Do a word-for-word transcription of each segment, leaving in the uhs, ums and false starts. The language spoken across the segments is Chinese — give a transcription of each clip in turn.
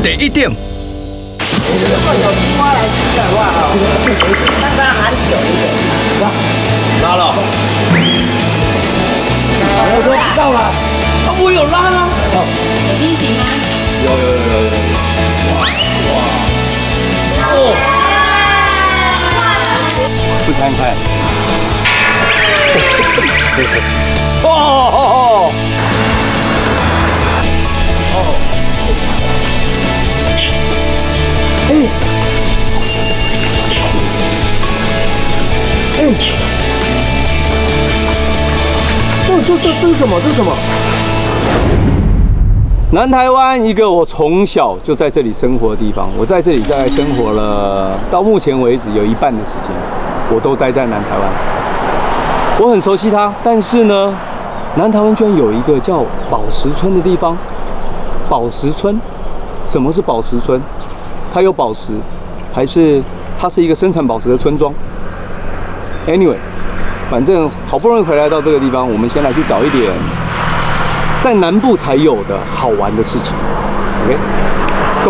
第一点。 换有青蛙来吃的话，哈，让它含久一点。 拉了。 我说到了， 啊，我有拉吗？ 有第一题吗？ 有有有有有。哇哇！哦。不看看。哦哦哦！哦。哎。哎。这这这这是什么？这是什么？南台湾一个我从小就在这里生活的地方，我在这里大概生活了，到目前为止有一半的时间，我都待在南台湾。我很熟悉它，但是呢，南台湾居然有一个叫宝石村的地方。宝石村，什么是宝石村？它有宝石，还是它是一个生产宝石的村庄 ？Anyway， 反正好不容易回来到这个地方，我们先来去找一点在南部才有的好玩的事情。OK，Go。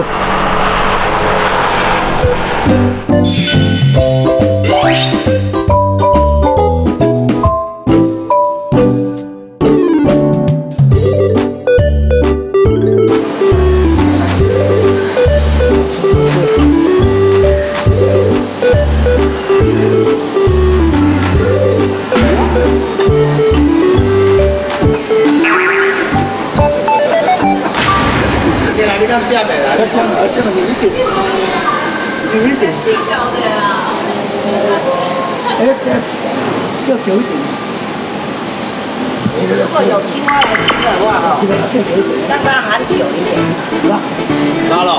下面来，这样，这样有一点，有一点。挺高的啦。哎，要久一点。如果有青蛙来吃的话，哈，让它含久一点。拉， 拉了。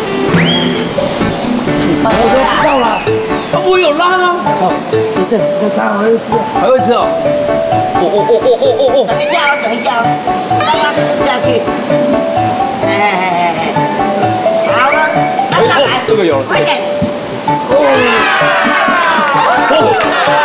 我说到了。 啊，我有拉啊。 好，这这它还会吃。 还会吃哦。哦哦哦哦哦哦哦。 等一下，等一下，让它吃下去。哎哎哎哎，好了，让它来， 这个有， 快点。哦哦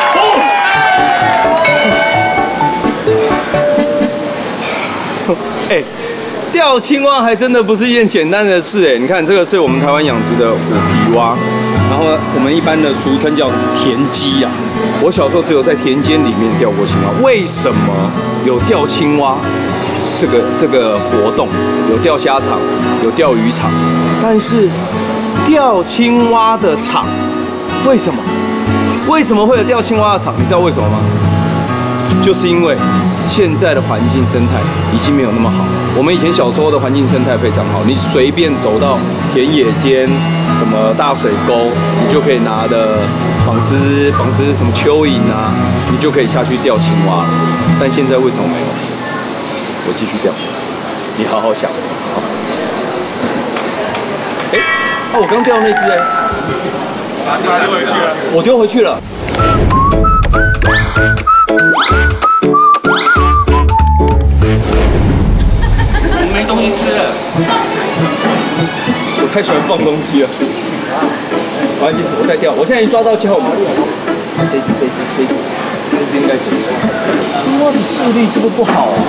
哦！哎，钓青蛙还真的不是一件简单的事哎。你看，这个是我们台湾养殖的虎皮蛙，然后我们一般的俗称叫田鸡啊。我小时候只有在田间里面钓过青蛙。为什么有钓青蛙这个这个活动？有钓虾场，有钓鱼场，但是钓青蛙的场，为什么？为什么会有钓青蛙的场？你知道为什么吗？就是因为现在的环境生态已经没有那么好。我们以前小时候的环境生态非常好，你随便走到田野间，什么大水沟，你就可以拿的绑只绑只什么蚯蚓啊，你就可以下去钓青蛙。但现在为什么没有？我继续钓，你好好想。好。哎，啊，我刚钓的那只哎，把它丢回去了。我丢回去了。我没东西吃了。我太喜欢放东西了。没关系，我再钓。我现在已经抓到胶。这只，这只，这只，这只应该可以。青蛙的视力是不是不好啊？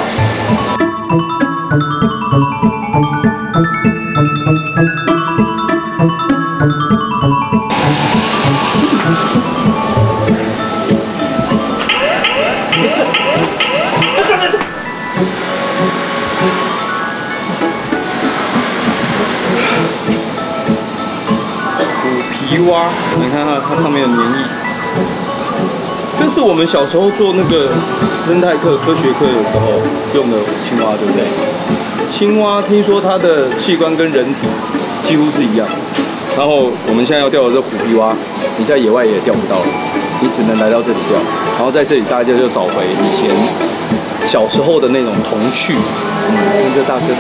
虎皮蛙，你看它它上面的黏液，这是我们小时候做那个生态课、科学课的时候用的青蛙，对不对？青蛙听说它的器官跟人体几乎是一样，然后我们现在要钓的这虎皮蛙，你在野外也钓不到了，你只能来到这里钓，然后在这里大家就找回以前小时候的那种童趣。嗯，看这大哥，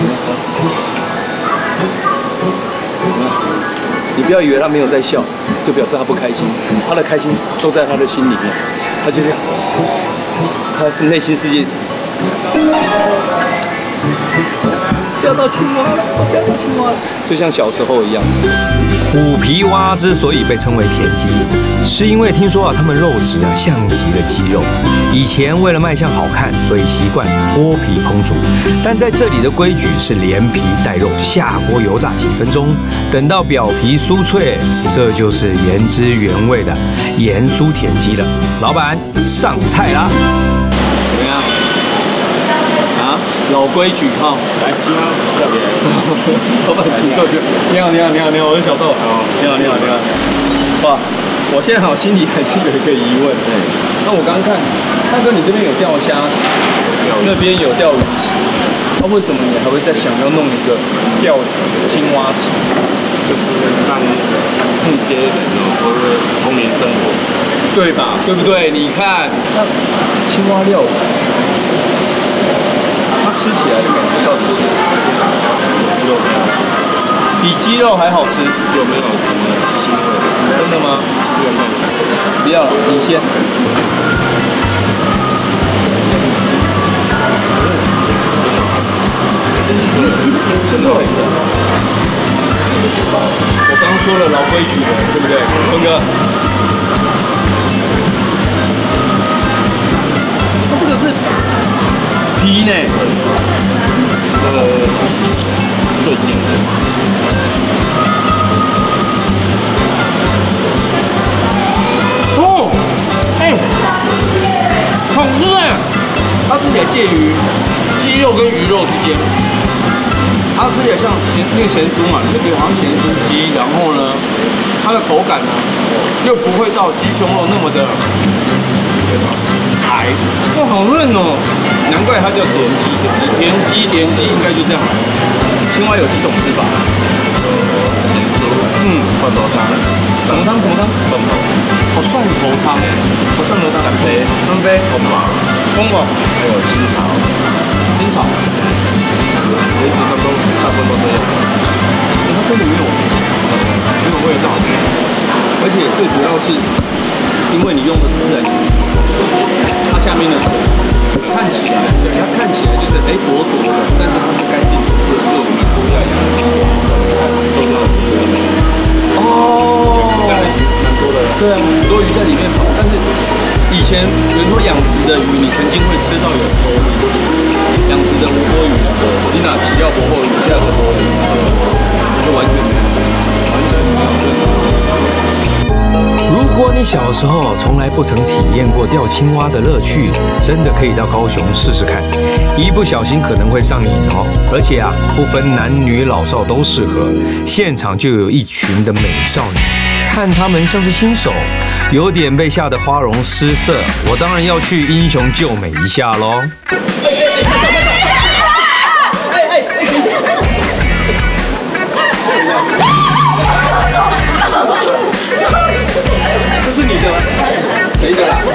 你不要以为他没有在笑，就表示他不开心，他的开心都在他的心里面，他就这样，他是内心世界。钓到青蛙了，我钓到青蛙了，就像小时候一样。 虎皮蛙之所以被称为田鸡，是因为听说啊，它们肉质啊像极了鸡肉。以前为了卖相好看，所以习惯脱皮烹煮。但在这里的规矩是连皮带肉下锅油炸几分钟，等到表皮酥脆，这就是原汁原味的盐酥田鸡了。老板，上菜啦！ 怎么样？啊，老规矩哈，来，鸡吗？特别。老板，请坐。你好，你好，你好，你好，我是小豆。好，你好，你好，你好。哇，我现在好心里还是有一个疑问。对。那我刚刚看，大哥，你这边有钓虾，那边有钓鱼池，那为什么你还会再想要弄一个钓青蛙池？ 就是让那些人呢，都是童年生活， 对吧？对不对？你看，那青蛙料理。它吃起来的感觉到底是鸡肉比鸡肉还好吃， 有没有什么腥味？ 真的吗？ 不用弄， 不要了，你先。真的，我刚刚说了老规矩了，对不对，峰哥？它这个是皮呢。 呃，最甜的。 哦，哎，好吃哎！它吃起来介于鸡肉跟鱼肉之间，它吃起来像咸那个咸酥嘛，就觉得好像咸酥鸡，然后呢，它的口感呢又不会到鸡胸肉那么的柴，哇，好嫩哦！难怪它叫田鸡，田鸡田鸡应该就这样来。青蛙有几种吃法？ 咸酥， 嗯， 蒜头汤， 什么汤？什么汤？ 蒜头， 哦，蒜头汤哎，哦，蒜头汤， 干杯， 干杯， 红毛， 风宝， 还有清炒， 清炒， 原则上都大部分都这样。 它真的没有没有味道，而且最主要是因为你用的是自然盐，它下面的水看起来，对，它看起来就是哎浊浊的，但是它是干净的，是是我们主要养的。哦， 蛮多的。 对啊，很多鱼在里面跑，但是以前比如说养殖的鱼，你曾经会吃到有活鱼，养殖的活活鱼，你哪起要活活鱼，这样的活鱼，就完全没有，完全没有这个。 如果你小时候从来不曾体验过钓青蛙的乐趣，真的可以到高雄试试看，一不小心可能会上瘾哦。而且啊，不分男女老少都适合。现场就有一群的美少女，看她们像是新手，有点被吓得花容失色。我当然要去英雄救美一下喽。 这是你的吗？谁的啦？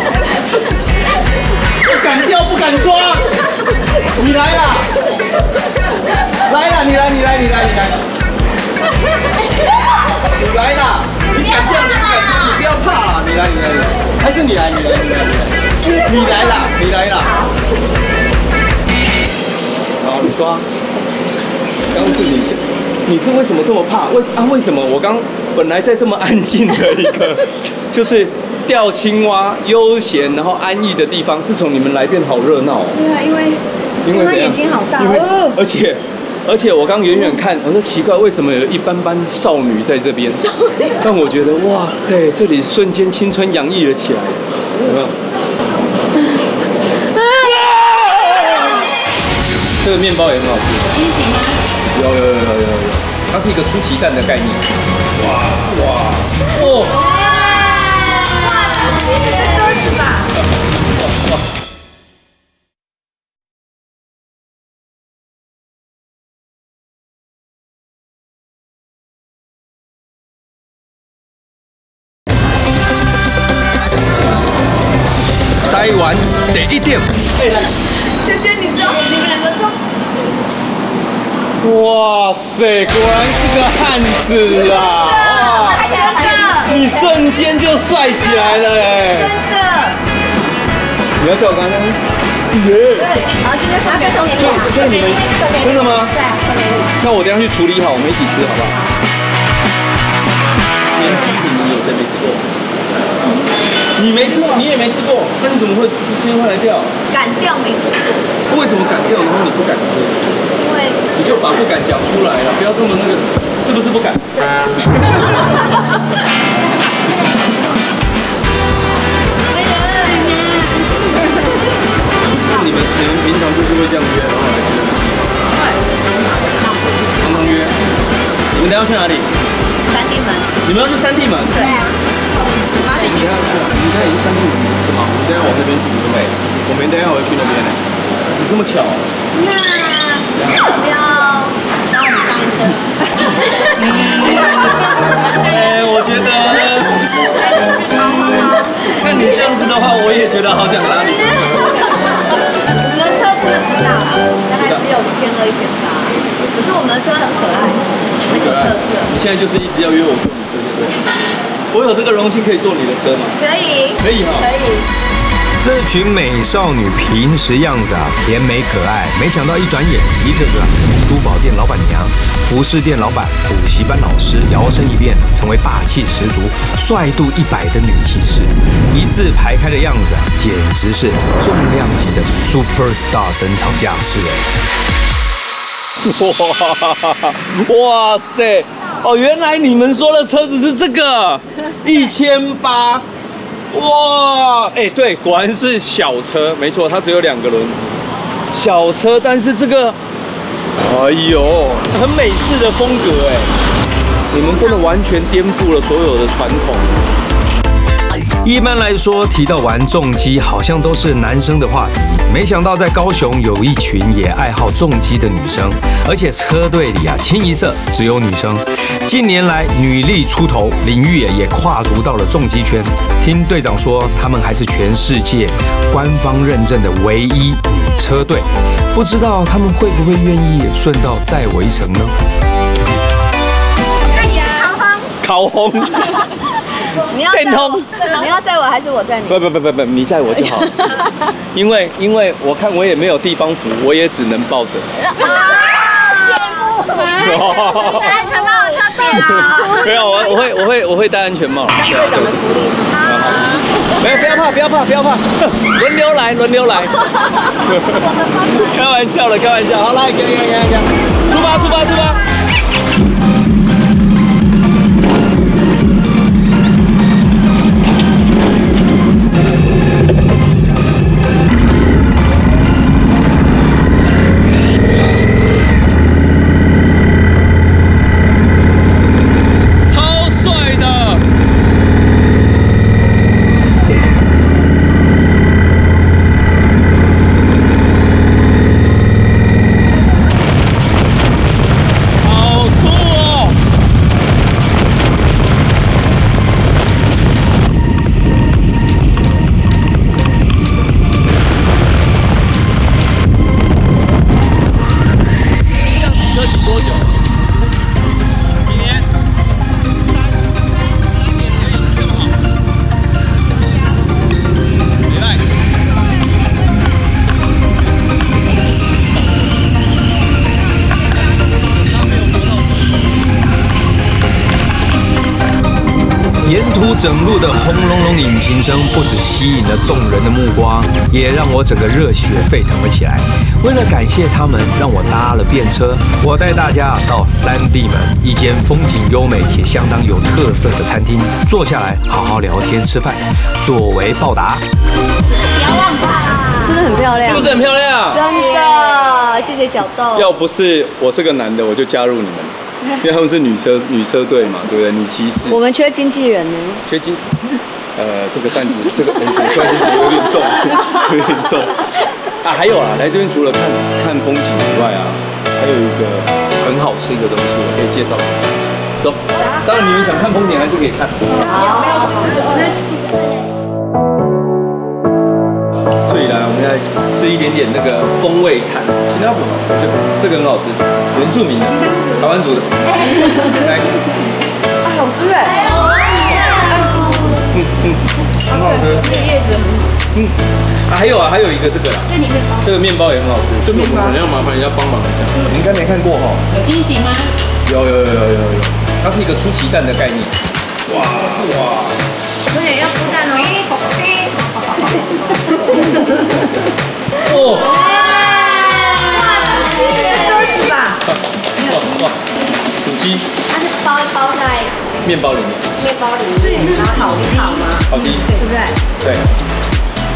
我敢钓不敢抓，你来啦！来啦！你来，你来，你来，你来！你来啦！你敢钓，你不敢抓，你不要怕啦！你来，你来，你来！还是你来，你来，你来，你来！你来啦！你来啦！好，你抓。刚是你，你是为什么这么怕？为啊？为什么？我刚本来在这么安静的一个，就是钓青蛙、悠闲然后安逸的地方，自从你们来变好热闹哦。 对啊，因为因为他眼睛好大， 因为而且而且我刚远远看，我说奇怪，为什么有一般般少女在这边？但我觉得哇塞，这里瞬间青春洋溢了起来，有没有？这个面包也很好吃。 新奇吗？ 有有有有有有，它是一个出奇蛋的概念。哇哇哦！ 哇，这是鸽子吧？ 哇！台湾第一点。 娟娟，你知道你们两个中？ 哇塞，果然是个汉子啊！哇， 真的， 你瞬间就帅起来了哎！ 真的。 你要叫我刚刚？耶！ 好，今天送给送给你， 所以你们真的吗？ 对啊，送给你。 那我等一下去处理好，我们一起吃好不好？ 连鸡你们有谁没吃过？你没吃过，你也没吃过，那你怎么会今天会来钓？ 敢钓没吃过。 为什么敢钓，然后你不敢吃？ 因为你就把不敢讲出来了，不要这么那个，是不是不敢？那你们你们平常就是会这样约，然后来约吗？常常约。你们等下去哪里？ 三地门。 你们要去三地门？ 对啊。 你等下去哪？你等下已经三地门是吗？我们等下往这边去，对不对？我们等下我要去那边呢。怎么这么巧？ 那要不要让我们上车？ 哎，我觉得，看你这样子的话，我也觉得好想拉你。 我们的车真的不大啦，大概只有一千二、一千八。可是我们的车很可爱，很有特色。 你现在就是一直要约我坐你车，对不对？我有这个荣幸可以坐你的车吗？ 可以。 可以哈。 可以。 这群美少女平时样子啊甜美可爱，没想到一转眼，一个个珠宝店老板娘、服饰店老板、补习班老师，摇身一变成为霸气十足、帅度一百的女骑士，一字排开的样子啊，简直是重量级的 super star 登场架势哇哇塞！哦，原来你们说的车子是这个，一千八。哇，哎、欸，对，果然是小车，没错，它只有两个轮子，小车，但是这个，哎呦，很美式的风格，哎，你们真的完全颠覆了所有的传统。 一般来说，提到玩重机，好像都是男生的话题。没想到在高雄有一群也爱好重机的女生，而且车队里啊，清一色只有女生。近年来女力出头，领域也跨足到了重机圈。听队长说，他们还是全世界官方认证的唯一女车队，不知道他们会不会愿意顺道载我一程呢？ 烤红。 你要载我，你要载我还是我载你？ 不不不不不，你载我就好。因为因为我看我也没有地方扶，我也只能抱着。 啊，羡慕！戴安全帽上面啊！ 没有，我我会我会我会戴安全帽。 当队长的福利。 没有，不要怕，不要怕，不要怕，轮流来，轮流来。开玩笑的，开玩笑。好，来，给给给给，出发，出发，出发。整路的轰隆隆引擎声不只吸引了众人的目光，也让我整个热血沸腾了起来。为了感谢他们，让我搭了便车，我带大家到三地门一间风景优美且相当有特色的餐厅，坐下来好好聊天吃饭，作为报答。 漂亮吧？真的很漂亮， 是不是很漂亮？ 真的，谢谢小豆。 要不是我是个男的，我就加入你们。因为他们是女车女车队嘛，对不对？女骑士。 我们缺经纪人呢。 缺经，呃，这个担子，这个很重，突然间觉得有点重，有点重。啊，还有啊，来这边除了看看风景以外啊，还有一个很好吃的东西，我可以介绍给你们吃。走，当然你们想看风景还是可以看。 好。 所以来，我们来吃一点点那个风味餐。新加坡这个这个很好吃，原住民的，台湾族的。来， 啊，好吃哎！ 嗯嗯，很好吃。 这叶子很好。 嗯，啊还有啊，还有一个这个啦， 这里面包。 这个面包也很好吃，这个我们可能要麻烦人家帮忙一下。你应该没看过哈？ 有惊喜吗？ 有有有有有有，它是一个出奇蛋的概念。 哇哇！ 有点要孵蛋哦。 哦！ 哇，这是鸽子吧？ 哇哇！土鸡。 它是包一包在面包里面。 面包里面，然后烤鸡吗？ 烤鸡， 对不对？ 对。嗯。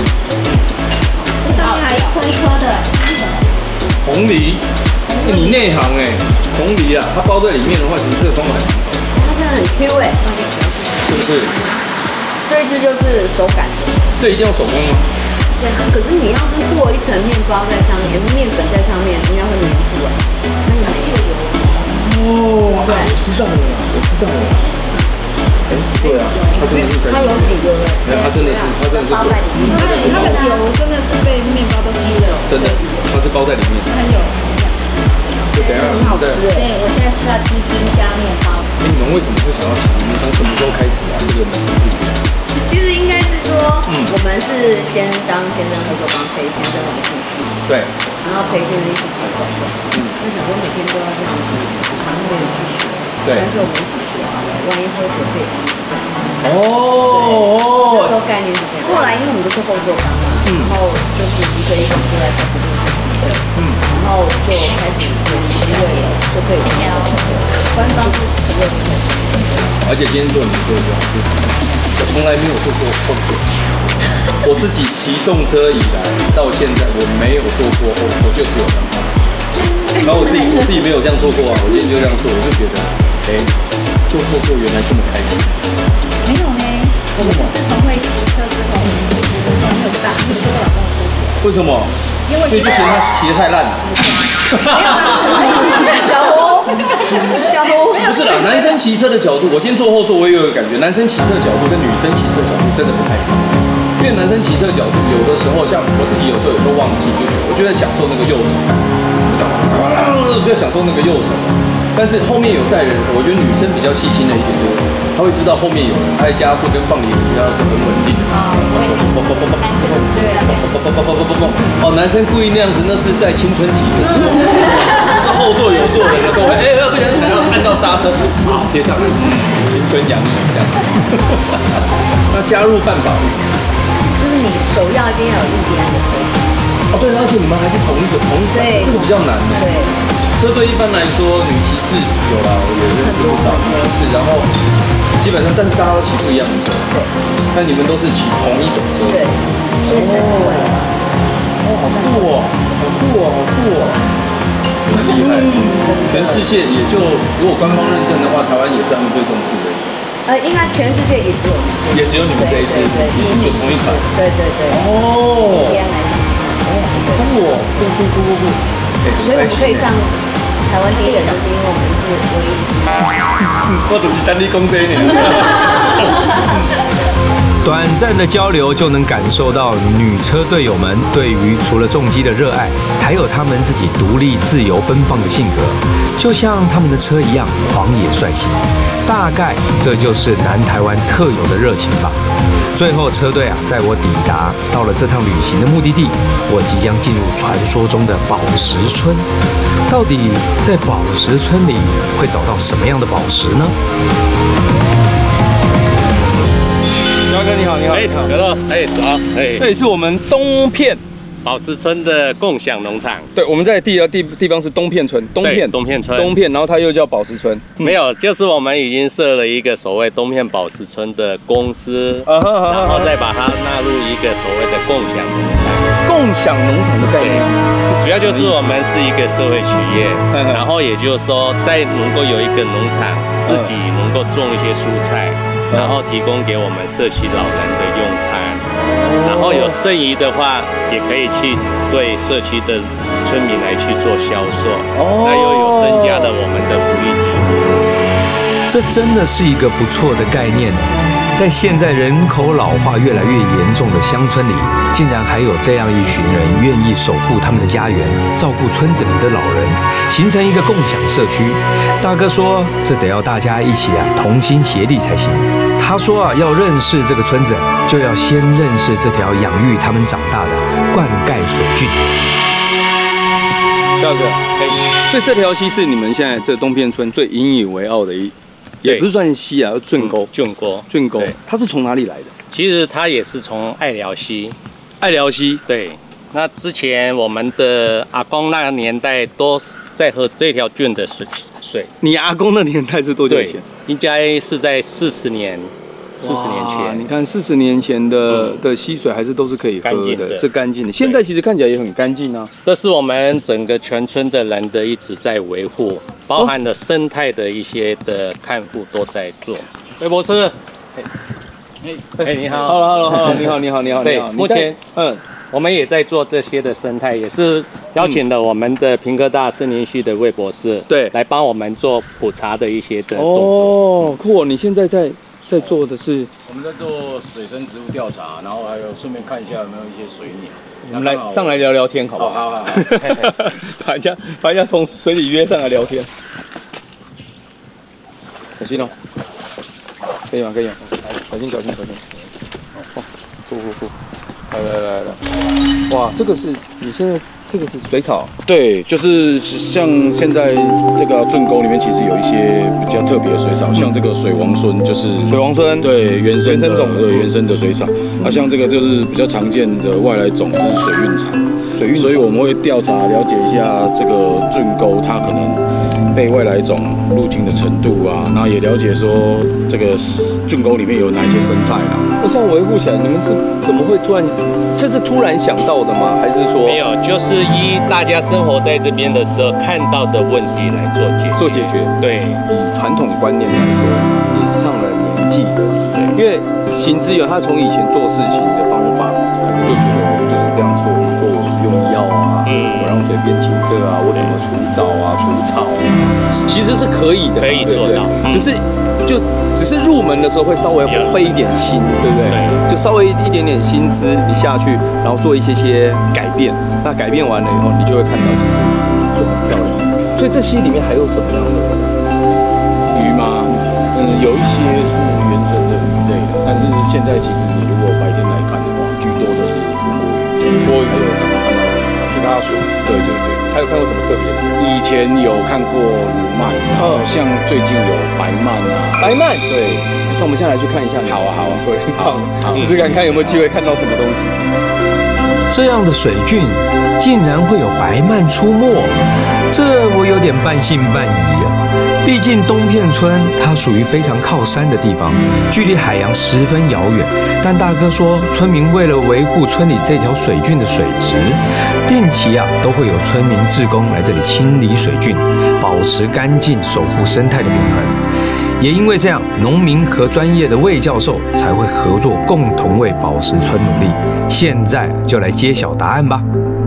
上面还一颗一颗的。 红梨，你内行哎，红梨啊，它包在里面的话，其实这个风还蛮好。 它真的很 Q 哎， 是不是？ 这一只就是手擀的。 这一定要手工吗？ 对啊，可是你要是和一层面包在上面，面粉在上面，应该会粘住哎。那你还是有油。 哦，对，我知道了，我知道了。哎，对啊，它真的是它有底对不对？ 没有，它真的是，它真的是包在里面。 它它的油真的是被面包都吸了。 真的，它是包在里面。 很有营养。 就等一下， 很好吃哎。对，我现在吃到鸡精加面包。 哎，你们为什么会想要起？你们从什么时候开始啊？这个美食自己？ 其实应该是说，嗯，我们是先当先生合作帮陪先生玩兴趣， 对， 然后陪先生一起跑走走，嗯，就想说每天都要这样子，好像没有去学， 对， 但是我们一起学好了，万一喝酒可以帮忙这样。 哦， 那时候概念是这样。后来因为我们都是后座帮嘛，嗯，然后就是一个一个出来开始做对，嗯，然后就开始有十位了，就可以参加到官方是十位的。 而且今天做你做的好，我从来没有做过后座。我自己骑重车以来到现在，我没有做过后座，就只有刚刚。然后我自己我自己没有这样做过啊，我今天就这样做，我就觉得，哎，做后座原来这么开心。 没有呢，我们自从会骑车之后，我们没有大，没有跟我老公说。 为什么？因为就嫌他骑得太烂了。 小胡，小胡， 不是啦，男生骑车的角度，我今天坐后座，我也有感觉，男生骑车的角度跟女生骑车的角度真的不太一样。因为男生骑车的角度，有的时候像我自己有时候有时候忘记，就觉得我就在享受那个右手，我就在享受那个右手。但是后面有载人的时候，我觉得女生比较细心的一点就是，她会知道后面有人，她的加速跟放离合比较是很稳定的。 啊，我也是。对啊， 不不不不不不不，哦，男生故意那样子，那是在青春期的时候。那后座有坐人的时候，哎，不想踩到，按到刹车，好贴上来，青春洋溢这样。那加入半把是什么？ 就是你首要一定要有印第安的车。 哦，对，而且你们还是同一个同一个，这个比较难呢。 对。 车队一般来说，女骑士有啦，我也认识不少女骑士，然后基本上，但是大家都骑不一样的车。对。但你们都是骑同一种车。 对。所以才是为了。 哦，好酷哦，好酷哦，好酷哦，很厉害。全世界也就如果官方认证的话，台湾也是他们最重视的。 呃，应该全世界也只有也只有你们这一支，你是就同一款。 对对对。 哦。 印第安来讲。 酷哦，酷酷酷酷酷。 所以我们可以上台湾第一个，就是因为我们是唯一。 我就是等你讲这呢。 短暂的交流就能感受到女车队友们对于除了重机的热爱，还有她们自己独立、自由、奔放的性格，就像他们的车一样狂野率性。大概这就是南台湾特有的热情吧。最后车队啊，在我抵达到了这趟旅行的目的地，我即将进入传说中的宝石村。到底在宝石村里会找到什么样的宝石呢？ 嘉哥你好，你好， 哎，可乐，哎，早，哎， 这里是我们东片宝石村的共享农场。 对，我们在地地地方是东片村，东片东片村， 东片，然后它又叫宝石村。 嗯、没有，就是我们已经设了一个所谓东片宝石村的公司，啊、然后再把它纳入一个所谓的共享农场。 共享农场的概念是什么？ 主要就是我们是一个社会企业，然后也就是说，在能够有一个农场，自己能够种一些蔬菜。然后提供给我们社区老人的用餐，然后有剩余的话，也可以去对社区的村民来去做销售，那又有增加了我们的福利基金。 这真的是一个不错的概念。在现在人口老化越来越严重的乡村里，竟然还有这样一群人愿意守护他们的家园，照顾村子里的老人，形成一个共享社区。大哥说，这得要大家一起啊，同心协力才行。他说啊，要认识这个村子，就要先认识这条养育他们长大的灌溉水圳。 大哥，哎，所以这条溪是你们现在这东片村最引以为傲的一也不是算溪啊，圳沟。 圳沟， 圳沟对， 它是从哪里来的？ 其实它也是从爱寮溪。 爱寮溪。 对，那之前我们的阿公那个年代都在喝这条圳的水水。 你阿公的年代是多久以前？ 应该是在四十年。四十年前， 你看四十年前的、嗯、的溪水还是都是可以喝的，的是干净的。现在其实看起来也很干净啊。 这是我们整个全村的人的一直在维护，包含了生态的一些的看护都在做。魏博士，哎哎，你好 ，Hello Hello Hello， 你好你好你好， 对，目前嗯，我们也在做这些的生态，也是邀请了我们的屏科大森林系的魏博士， 对， 来帮我们做普查的一些的。 哦，酷！你现在在。在做的是， 我们在做水生植物调查，然后还有顺便看一下有没有一些水鸟。 我们来上来聊聊天，好不好？ 好好好， 把人家把人家从水里约上来聊天。小心哦，可以吗？可以吗？小心小心小心。哦，呼呼呼，来来来来，哇，这个是你现在。这个是水草， 对，就是像现在这个圳沟里面，其实有一些比较特别的水草，像这个水王孙，就是水王孙， 对，原生的，对，原生的水草。啊，像这个就是比较常见的外来种，就是水韵草。水韵，所以我们会调查了解一下这个圳沟它可能被外来种入侵的程度啊，然后也了解说这个圳沟里面有哪一些生态啦。 那像维护起来，你们是怎么会突然？这是突然想到的吗？还是说没有？就是依大家生活在这边的时候看到的问题来做解做解决。对，以传统观念来说，也上了年纪的，对，因为行之有他从以前做事情的方法，可能就觉得我就是这样做，比如说我用药啊，嗯，我让水变清澈啊，我怎么除藻啊、除草啊，其实是可以的， 可以做到， 只是。就只是入门的时候会稍微费一点心，对不对？就稍微一点点心思你下去，然后做一些些改变。那改变完了以后，你就会看到其实是很漂亮。所以这溪里面还有什么样的鱼吗？嗯，有一些是原生的鱼类的，但是现在其实你如果白天来看的话，居多的是乌龟，还有刚刚看到苏拉水，对对对。 还有看过什么特别的？ 以前有看过乳鳗，然后像最近有白鳗啊。 白鳗， 对。 那我们现在来去看一下。 好啊，好啊， 所以好，试试看看有没有机会看到什么东西。 这样的水郡竟然会有白鳗出没，这我有点半信半疑啊。毕竟东片村它属于非常靠山的地方，距离海洋十分遥远。但大哥说，村民为了维护村里这条水郡的水质，定期啊都会有村民志工来这里清理水郡，保持干净，守护生态的平衡。也因为这样，农民和专业的魏教授才会合作，共同为宝石村努力。现在就来揭晓答案吧。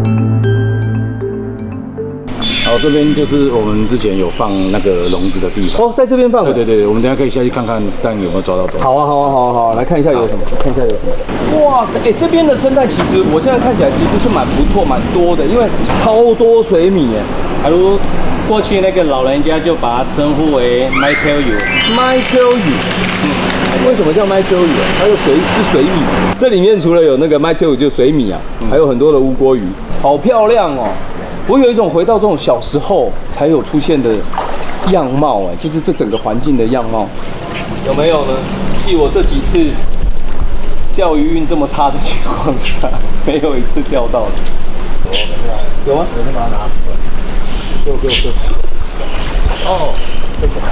好，这边就是我们之前有放那个笼子的地方。 哦，在这边放。 对对对，我们等一下可以下去看看，看有没有抓到东西。 好啊，好啊，好啊，好啊，来看一下有什么，看一下有什么。哇塞，哎、欸，这边的生态其实我现在看起来其实是蛮不错、蛮多的，因为超多水米耶。 假如过去那个老人家就把它称呼为 Michael 鱼。 Michael 鱼。嗯。为什么叫 Michael 鱼啊？它有水是水米。这里面除了有那个 Michael 鱼，就水米啊，嗯、还有很多的乌锅鱼，好漂亮哦。我有一种回到这种小时候才有出现的样貌，哎，就是这整个环境的样貌，有没有呢？记我这几次钓鱼运这么差的情况下，没有一次钓到的。有吗？有，先把它拿出来。给我，给我，给我。哦，这个。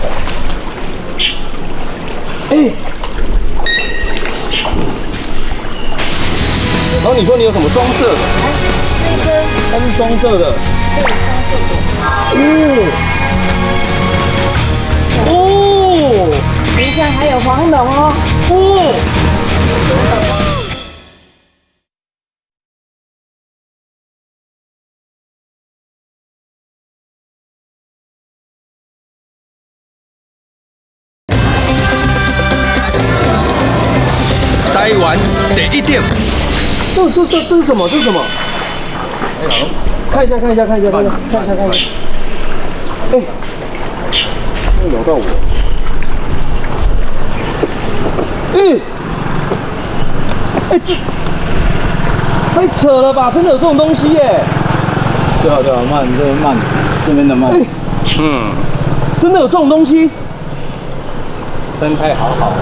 哎。然后你说你有什么双色的？那个它是双色的。对，双色的。哦。哦。 等一下还有黄龙哦。 哦。 台湾第一点。 这这这这是什么？这是什么？看一下，看一下，看一下，看一下，看一下，看一下。哎，没咬到我。哎，哎这太扯了吧！真的有这种东西耶！ 对啊对啊，鳗这个鳗这边的鳗， 嗯，真的有这种东西。 生态好好。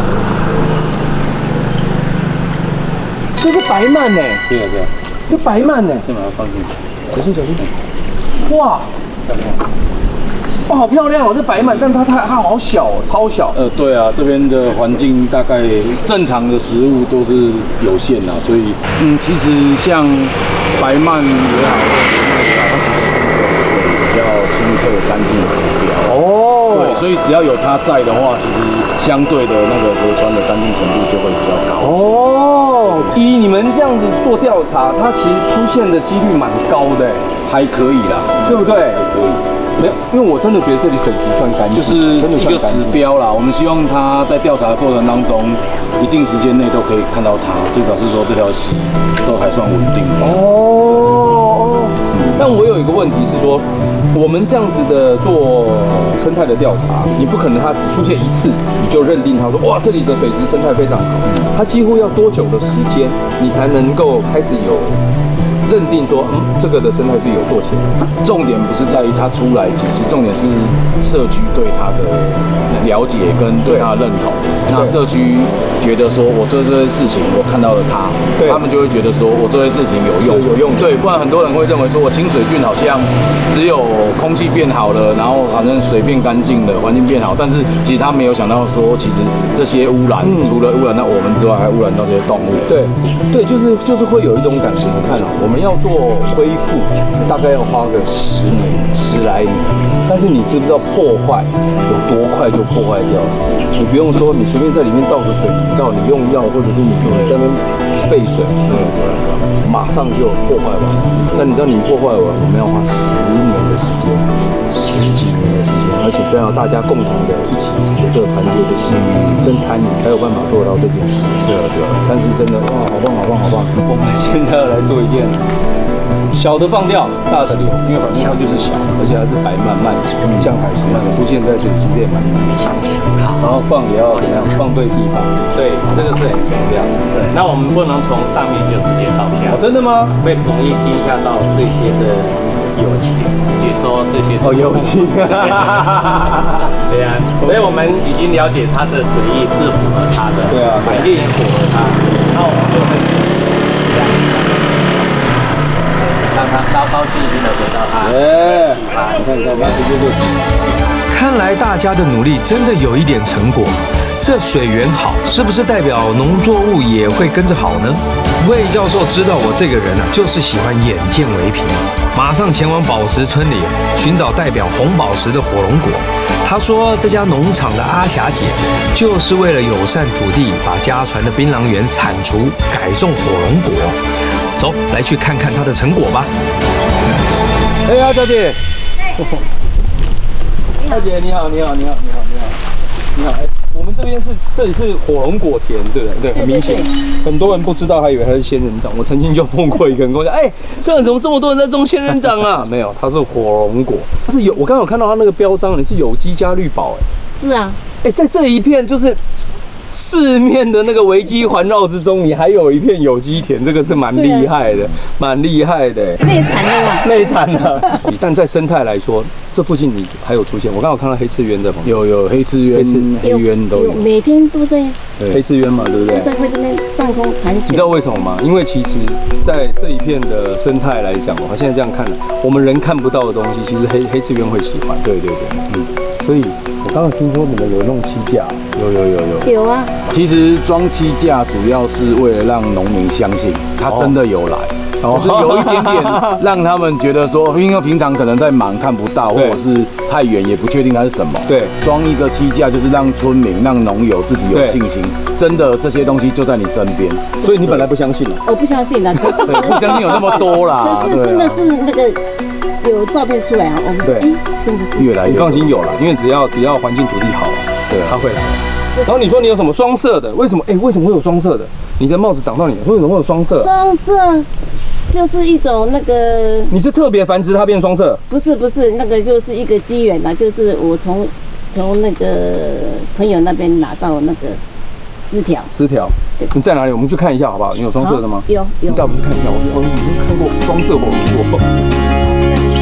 这是白鳗呢？ 对啊对啊， 这白鳗呢？ 先把它放进去。 小心小心！哇！哇，好漂亮哦！这白鳗，但它它它好小哦，超小。 呃，对啊，这边的环境大概正常的食物都是有限啊，所以嗯，其实像白鳗也好，它其实是水比较清澈干净的指标。哦，对，所以只要有它在的话，其实相对的那个河川的干净程度就会比较高。 哦，依你们这样子做调查，它其实出现的几率蛮高的， 还可以啦， 对不对？ 还可以。 没有，因为我真的觉得这里水质算干净， 就是一个指标啦。我们希望它在调查的过程当中，一定时间内都可以看到它，就表示说这条溪都还算稳定。 哦，但我有一个问题是说，我们这样子的做生态的调查，你不可能它只出现一次你就认定它说哇这里的水质生态非常好，它几乎要多久的时间你才能够开始有认定说，嗯，这个的生态是有做起来。 重点不是在于它出来几次，重点是社区对它的了解跟对它的认同。那社区觉得说我做这些事情，我看到了它，他们就会觉得说我做这些事情有用，有用。对，不然很多人会认为说我清水郡好像只有空气变好了，然后好像水变干净了，环境变好，但是其实他没有想到说，其实这些污染、嗯、除了污染到我们之外，还污染到这些动物。 对，对，就是就是会有一种感觉，你看啊，我们要做恢复，大概要花个十年、十来年，但是你知不知道破坏有多快就破坏掉？你不用说，你随便在里面倒个水泥到你用药，或者是你在那边废水，嗯，马上就破坏完。但你知道你破坏完，我们要花十年的时间，十几年的时间，而且是要大家共同的一起有这个团结的心跟参与，才有办法做到这件事。对啊，对啊。但是真的哇，好棒，好棒，好棒！我们现在要来做一件。小的放掉，大的留，因为反正它就是小，而且还是白鳗鳗，像海鲜鳗出现在水质也蛮常见。然后放也要怎样放对地方，对，这个是很重要的。 对，那我们不能从上面就直接倒下， 哦，真的吗？ 会容易惊吓到这些的友情，比如说这些哦友情， 对啊，所以我们已经了解它的水域是符合它的， 对啊， 环境也符合它，那我们就会这样。让它高高兴兴的回到它的地方。你看，你看，你看，这就是。 看来大家的努力真的有一点成果。这水源好，是不是代表农作物也会跟着好呢？魏教授知道我这个人啊，就是喜欢眼见为凭，马上前往宝石村里寻找代表红宝石的火龙果。他说，这家农场的阿霞姐就是为了友善土地，把家传的槟榔园铲除，改种火龙果。走，来去看看它的成果吧。 哎呀，小姐，小姐你好，你好，你好，你好，你好，你好。哎，我们这边是这里是火龙果田，对不对？对，很明显，很多人不知道，还以为它是仙人掌。我曾经就碰过一个人跟我讲，哎，这样怎么这么多人在种仙人掌啊？没有，它是火龙果，它是有，我刚刚有看到它那个标章，你是有机加绿保，哎， 是啊， 哎，在这一片就是。四面的那个危机环绕之中，你还有一片有机田，这个是蛮厉害的，蛮厉害的。 内产的嘛， 内产的。但在生态来说，这附近你还有出现，我刚好看到黑刺鸢的朋友， 有有黑刺鸢、黑鸢都有， 每天都在。 黑刺鸢嘛，对不对？ 在会这边上空盘旋。 你知道为什么吗？因为其实，在这一片的生态来讲，我现在这样看了，我们人看不到的东西，其实黑黑刺鸢会喜欢。对对对，嗯。所以，我刚刚听说你们有弄栖架， 有有有有。 有啊。 其实装栖架主要是为了让农民相信他真的有来。哦，就是有一点点让他们觉得说，因为平常可能在忙看不到，或者是太远也不确定它是什么。对，装一个栖架就是让村民、让农友自己有信心，真的这些东西就在你身边。 所以你本来不相信啊？ 我不相信的，可是对，不相信有那么多啦。 可是真的是那个有照片出来啊，我们对，真的是越来越。 你放心有了，因为只要只要环境土地好，对，它会来。然后你说你有什么双色的？为什么？哎，为什么会有双色的？你的帽子挡到你，为什么会有双色？ 双色。就是一种那个， 你是特别繁殖它变双色？ 不是不是，那个就是一个机缘啦，就是我从从那个朋友那边拿到那个枝条。 枝条，你在哪里？我们去看一下好不好？你有双色的吗？ 有有。 你带我们去看一下，我我已经看过双色火龙果。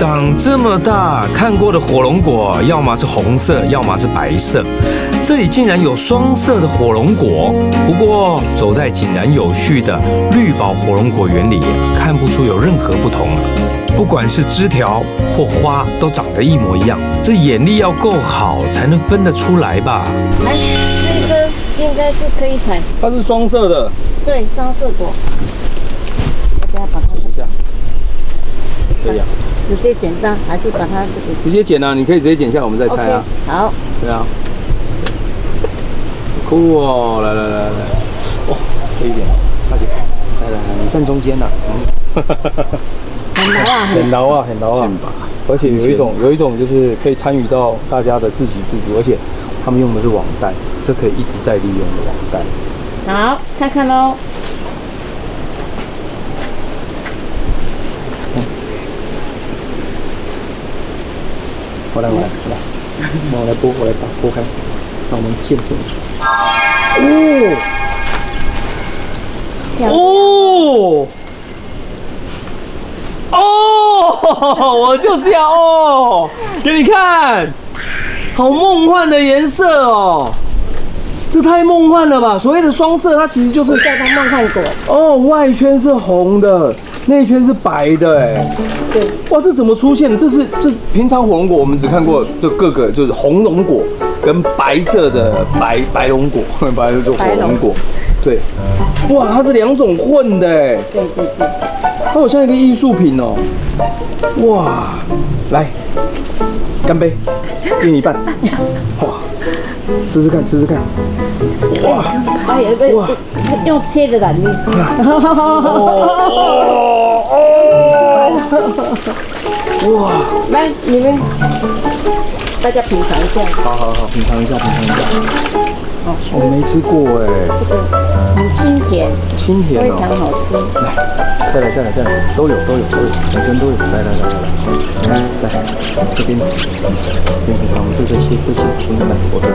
长这么大，看过的火龙果要么是红色，要么是白色，这里竟然有双色的火龙果。不过走在井然有序的绿宝火龙果园里，看不出有任何不同啊。不管是枝条或花，都长得一模一样。这眼力要够好，才能分得出来吧？ 来，这个应该是可以采， 它是双色的。 对，双色果。我等下把它等一下，可以啊。 直接剪断，还是把它这个？ 直接剪啊，你可以直接剪下来，我们再拆啊。 Okay, 好。 对啊。酷哦，来来来来，哦，这一点，大姐，来来来，你站中间呐、啊。 很牢啊， 很牢啊，很牢啊。而且有一种有一种就是可以参与到大家的自给自足，而且他们用的是网袋，这可以一直在利用的网袋。 好，看看喽。 我来，我来，我来，那我来剥，我来把剥开，让我们见证。哦，哦，哦，我就是要哦，给你看，好梦幻的颜色哦，这太梦幻了吧！所谓的双色，它其实就是叫它梦幻果哦，外圈是红的。内圈是白的哎， 对， 哇，这怎么出现的？这是这平常火龙果我们只看过就各个就是红龙果跟白色的白白龙果，白的就火龙果，对，哇，它是两种混的哎， 对对对， 它好像一个艺术品哦，哇，来，干杯，一人一半，哇，试试看，试试看，哇， 哎呀，哇，用切的啦，你，哇，来，你们大家品尝一下。 好好好，品尝一下，品尝一下。哦，我没吃过哎。 这个很清甜， 清甜哦， 非常好吃。 来，再来，再来，再来，都有，都有，都有，完全都有。来来来来来，来来，这边，这边，我们这这切，这切，等等来，我这。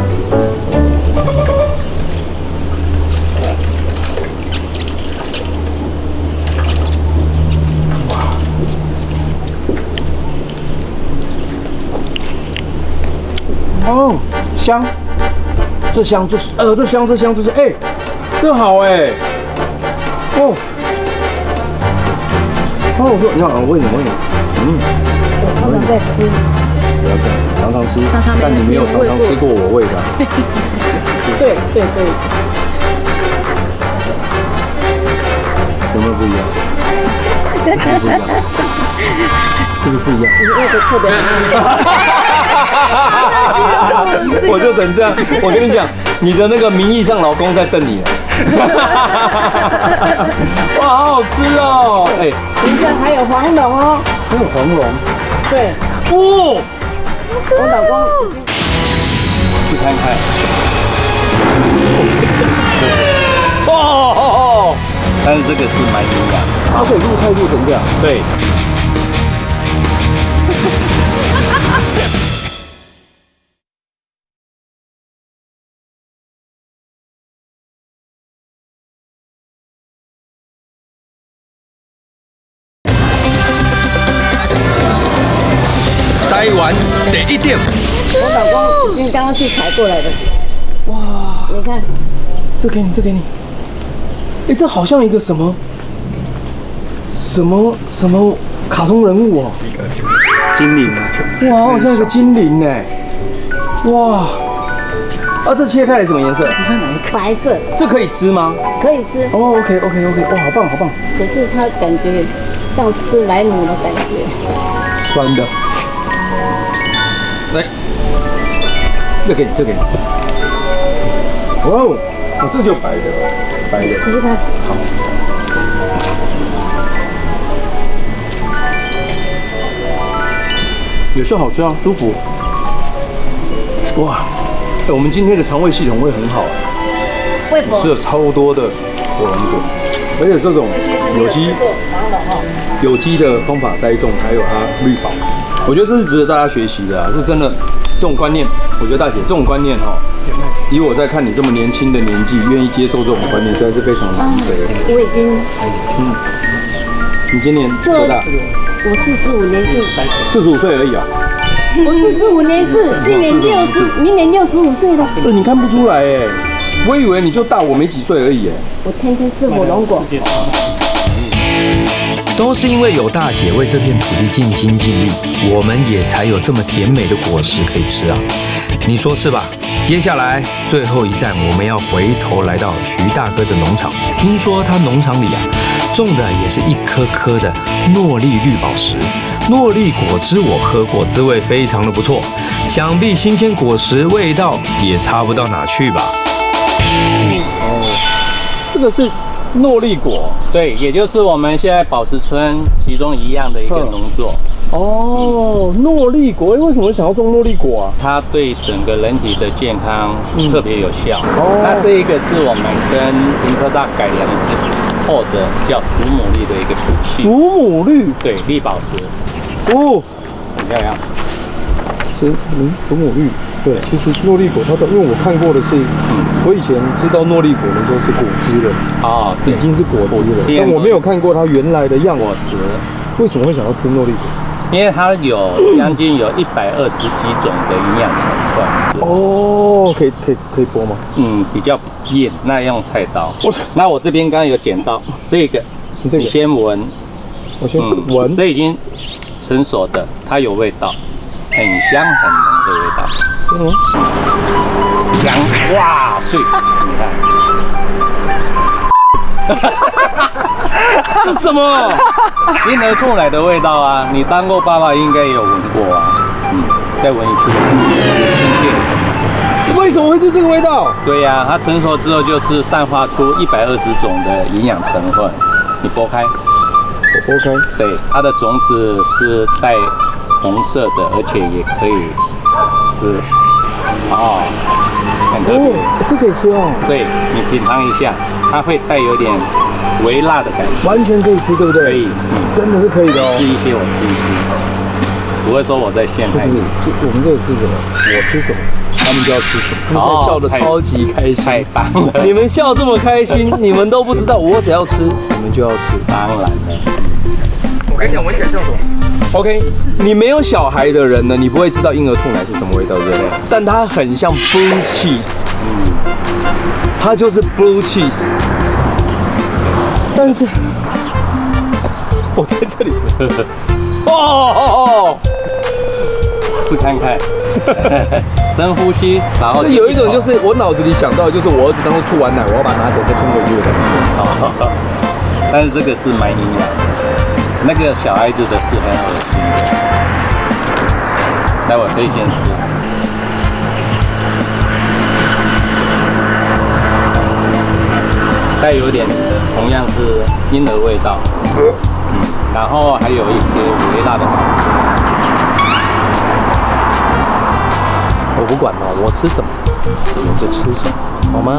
哦，香，这香，这是呃，这香，这香，这是哎，这好哎，哦，哦，我说你好，我问你，我问你，嗯， 他们在吃， 不要这样，常常吃，但你没有常常吃过我喂的， 对对对， 有没有不一样？是不是不一样？是不是不一样？ 你那个特别我就等这样，我跟你讲，你的那个名义上老公在瞪你了。哇，好好吃哦！哎， 你看还有黄龙哦， 还有黄龙， 对， 哦， 我老公试看看。哦哦哦！但是这个是蛮营养，它可以入菜入成这样。对。 台湾第一店， 我老公已经刚刚去采过来的。哇，你看， 这给你，这给你。哎，这好像一个什么什么什么卡通人物哦，精灵啊！哇，好像一个精灵哎！哇，啊，这切开来什么颜色？ 白色。 这可以吃吗？ 可以吃。 哦 ，OK OK OK， 哇，好棒好棒。 可是它感觉像吃莱姆的感觉。 酸的。来，这给你，这给你。哇哦，哦，这就白的，白的。 试试看。 好。也是好吃啊，舒服。哇，哎，我们今天的肠胃系统会很好， 胃口吃了超多的火龙果，而且这种有机有机的方法栽种，还有它绿宝。我觉得这是值得大家学习的啊！是真的，这种观念，我觉得大姐这种观念哈，以我在看你这么年轻的年纪，愿意接受这种观念，实在是非常难得。 我已经， 嗯，你今年多大？ 我四十五年制， 四十五岁而已啊。 我四十五年制，今年六十，明年六十五岁了。 对，你看不出来哎，我以为你就大我没几岁而已哎。 我天天吃火龙果。 都是因为有大姐为这片土地尽心尽力，我们也才有这么甜美的果实可以吃啊！你说是吧？接下来最后一站，我们要回头来到徐大哥的农场。听说他农场里啊，种的也是一颗颗的诺丽绿宝石。诺丽果汁我喝过，滋味非常的不错，想必新鲜果实味道也差不到哪去吧？ 哦，这个是。诺丽果， 对，也就是我们现在宝石村其中一样的一个农作。 哦，诺丽果，为什么想要种诺丽果啊？ 它对整个人体的健康特别有效。哦，那这一个是我们跟林科大改良之后的叫祖母绿的一个补器。 祖母绿， 对，绿宝石。 哦， 很漂亮。 是，嗯，祖母绿。对，其实诺丽果它的，因为我看过的是，嗯、我以前知道诺丽果的时候是果汁的，啊，已经是果汁了，但我没有看过它原来的样子。为什么会想要吃诺丽果？ 因为它有将近有一百二十几种的营养成分。 哦，可以可以可以剥吗？ 嗯，比较硬，那用菜刀。我那我这边刚刚有剪到这个，你, 这个你先闻， 我先闻、嗯， 这已经成熟的，它有味道，很香很浓的味道。 真的吗？ 香哇碎，你看， 这什么？ 婴儿吐奶的味道啊！你当过爸爸应该也有闻过啊。嗯，再闻一次，亲切。 为什么会是这个味道？ 对呀、啊，它成熟之后就是散发出一百二十种的营养成分。你剥开， 我剥开。 对，它的种子是带红色的，而且也可以吃。哦，很特别、 哦，这可以吃哦。 对，你品尝一下，它会带有点微辣的感觉。 完全可以吃，对不对？ 可以， 嗯，真的是可以的哦。 吃一些，我吃一些，不会说我在陷害你。 我们这个吃什么？我吃什么，他们就要吃什么。他们现在笑得超级开心， 太棒了！ 你们笑这么开心，你们都不知道，我只要吃，你们就要吃。 当然了， 我跟你讲，闻起来像什么？ OK， 你没有小孩的人呢，你不会知道婴儿吐奶是什么味道，对不对？但它很像 blue cheese， 嗯，它就是 blue cheese。但是，我在这里，哦哦哦， 试看看，深呼吸，然后这有一种就是我脑子里想到，就是我儿子当时吐完奶，我要把它拿起来再吞回去的感觉。 好，但是这个是蛮营养的。 那个小孩子的是很恶心的，待会可以先吃。带有点同样是婴儿味道，嗯，然后还有一些微辣的感觉。 我不管了，我吃什么，你们就吃什么，好吗？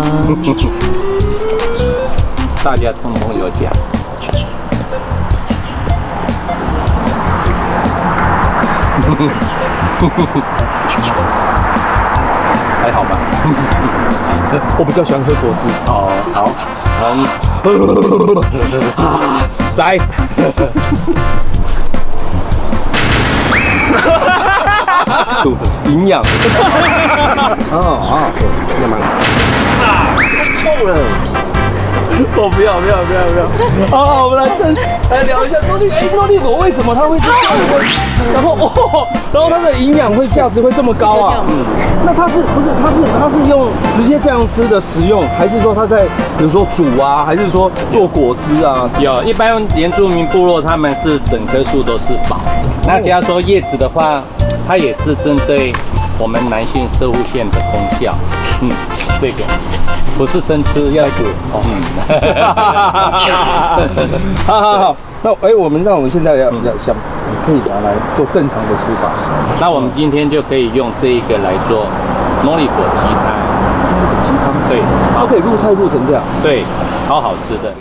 大家通通有奖。 还好吧， 我比较喜欢喝果汁。 哦，好， 嗯，来，营养。哦啊，那蛮啊，臭了。 我不要不要不要不要！好，我们来正来聊一下诺丽。哎，诺丽果为什么它会这样子？然后哦，然后它的营养会价值会这么高啊？嗯，那它是不是它是它是用直接这样吃的食用，还是说它在比如说煮啊，还是说做果汁啊？ 有，一般原住民部落他们是整棵树都是宝。那假如说叶子的话，它也是针对我们男性射护腺的功效。嗯，这个。 不是生吃，要煮。哦， 嗯，好好好。那哎，我们那我们现在要要想，可以拿来做正常的吃法。 那我们今天就可以用这一个来做诺丽果鸡汤。 诺丽果鸡汤， 对， 它可以入菜入成这样。 对，超好吃的。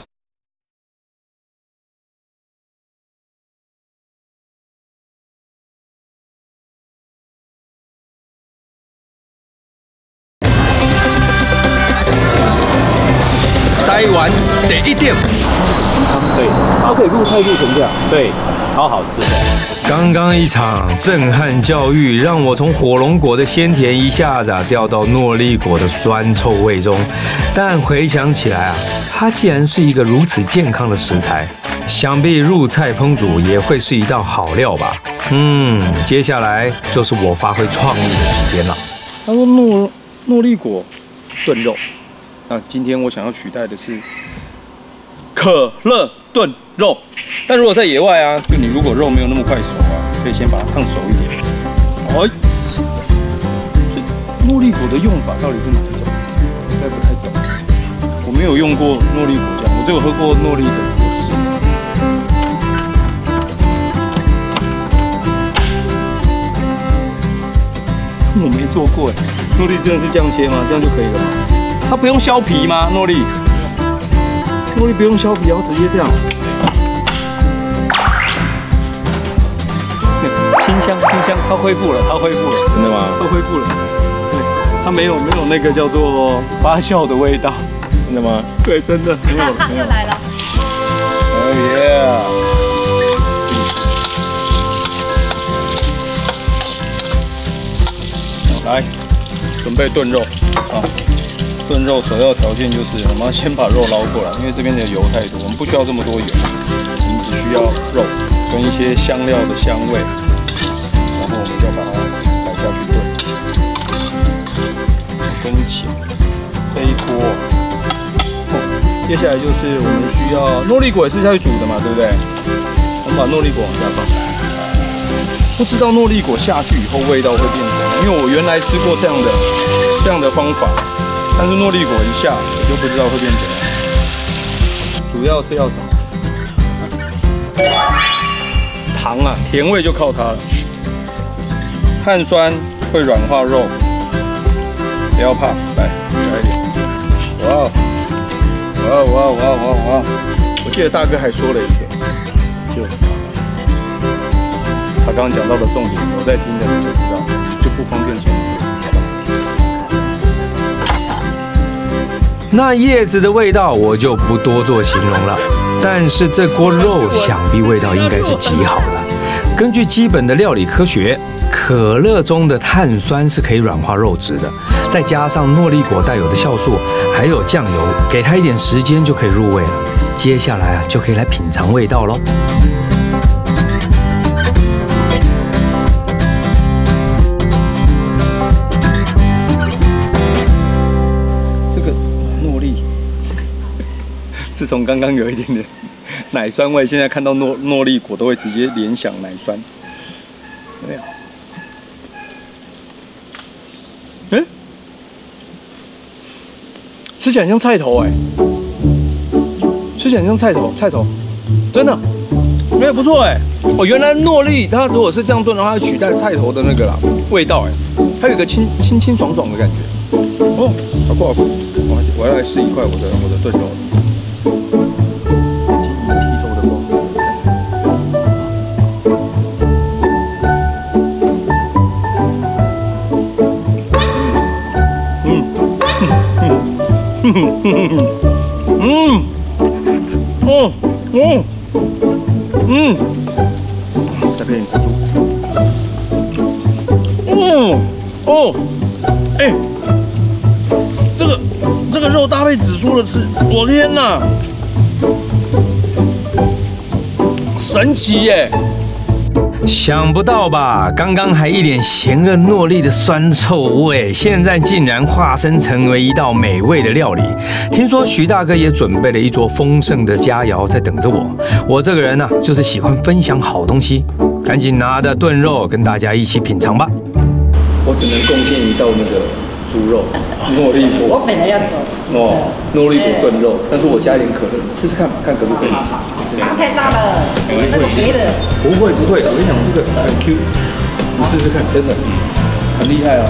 台湾第一点， 对， 都可以入菜入成这样。 对，超好吃的。 刚刚一场震撼教育，让我从火龙果的鲜甜一下子啊掉到诺丽果的酸臭味中。但回想起来啊，它既然是一个如此健康的食材，想必入菜烹煮也会是一道好料吧。嗯，接下来就是我发挥创意的时间了。 他说诺诺丽果炖肉，那今天我想要取代的是可乐炖肉。但如果在野外啊，就你如果肉没有那么快熟啊，可以先把它烫熟一点。哎，所以诺丽果的用法到底是哪一种？我实在不太懂。我没有用过诺丽果酱，我只有喝过诺丽的果汁。我没做过哎，诺丽真的是这样切吗？这样就可以了吗？它不用削皮吗？诺丽，诺丽不用削皮，然后直接这样。清香清香，它恢复了，它恢复了， 真的吗？ 它恢复了。对，它没有没有那个叫做发酵的味道。 真的吗？ 对，真的没有没有。 又来了。 Oh yeah！ 来，准备炖肉啊！炖肉首要条件就是我们要先把肉捞过来，因为这边的油太多，我们不需要这么多油，我们只需要肉跟一些香料的香味，然后我们就把它摆下去炖。跟起这一锅，哦，接下来就是我们需要诺丽果也是下去煮的嘛，对不对？我们把诺丽果往下放。不知道诺丽果下去以后味道会变成，因为我原来吃过这样的这样的方法，但是诺丽果一下我就不知道会变怎样。主要是要什么？糖啊，甜味就靠它了。碳酸会软化肉，不要怕，来来一点。哇哦，哇哦哇哦哇哦哇哦哇哦！我记得大哥还说了一个，就是它。他刚刚讲到的重点，我在听的你就知道，就不方便重复。 那叶子的味道我就不多做形容了，但是这锅肉想必味道应该是极好的。根据基本的料理科学，可乐中的碳酸是可以软化肉质的，再加上诺丽果带有的酵素，还有酱油，给它一点时间就可以入味了。接下来啊，就可以来品尝味道喽。 自从刚刚有一点点奶酸味，现在看到诺诺丽果都会直接联想奶酸，有没有？嗯，吃起来像菜头哎、欸，吃起来像菜头，菜头，真的，哎、欸、不错哎、欸，哦原来诺丽它如果是这样炖的话，它取代菜头的那个啦味道哎、欸，它有一个清清清爽爽的感觉。哦，好酷好酷，我我要来试一块我的我的炖肉。嗯嗯嗯嗯嗯，再配点紫苏。嗯哦，哎，这个这个肉搭配紫苏的吃，我天哪，神奇耶！ 想不到吧？刚刚还一脸嫌恶诺丽的酸臭味，现在竟然化身成为一道美味的料理。听说徐大哥也准备了一桌丰盛的佳肴在等着我。我这个人呢、啊，就是喜欢分享好东西，赶紧拿着炖肉跟大家一起品尝吧。 我只能贡献一道那个猪肉诺丽果。 我本来要走。 哦，诺丽果炖肉，但是我加一点可乐，吃吃看，看可不可以。 太大了，那个别的。 不会不会，我跟你讲，这个很 Q， 你试试看，真的很厉害啊，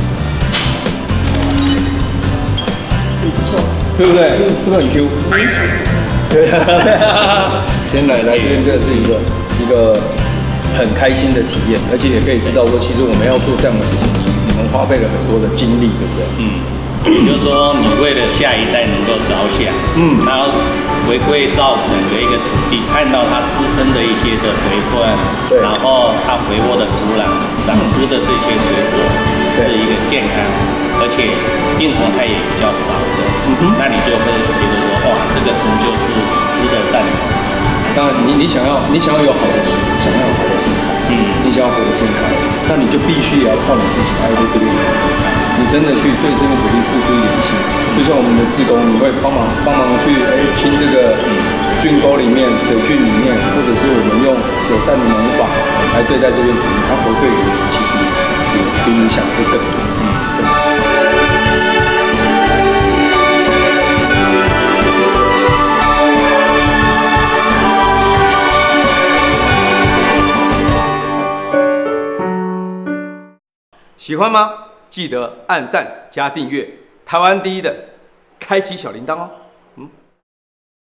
不错， 对不对？是不是很 Q？ 对啊，先来来这边，这是一个一个很开心的体验，而且也可以知道说，其实我们要做这样的事情，你们花费了很多的精力，对不对？ 嗯。也就是说，你为了下一代能够着想，嗯，然后回归到整个一个土地，看到它自身的一些的回馈，然后它肥沃的土壤长出的这些水果是一个健康，而且病虫害也比较少的，嗯、那你就会觉得说，哇，这个成就是值得赞同。 当然你，你想要你想要有好的食，想要有好的身材，嗯，你想要活得健康，那你就必须也要靠你自己爱对这片土地，你真的去对这片土地付出一点心。就像我们的志工，你会帮忙帮忙去哎清这个菌沟里面、水菌里面，或者是我们用友善的农法来对待这片土地，它回馈给你其实比比你想会更多。嗯，喜欢吗？记得按赞加订阅，台湾第一的，开启小铃铛哦。